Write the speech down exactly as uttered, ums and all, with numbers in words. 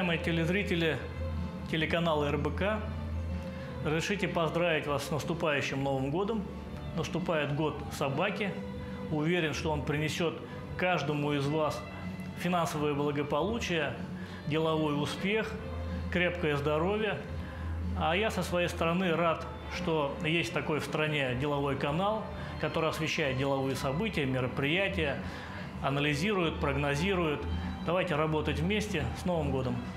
Уважаемые телезрители телеканала эр бэ ка, разрешите поздравить вас с наступающим Новым годом. Наступает год собаки. Уверен, что он принесет каждому из вас финансовое благополучие, деловой успех, крепкое здоровье. А я со своей стороны рад, что есть такой в стране деловой канал, который освещает деловые события, мероприятия, анализирует, прогнозирует. Давайте работать вместе. С Новым годом!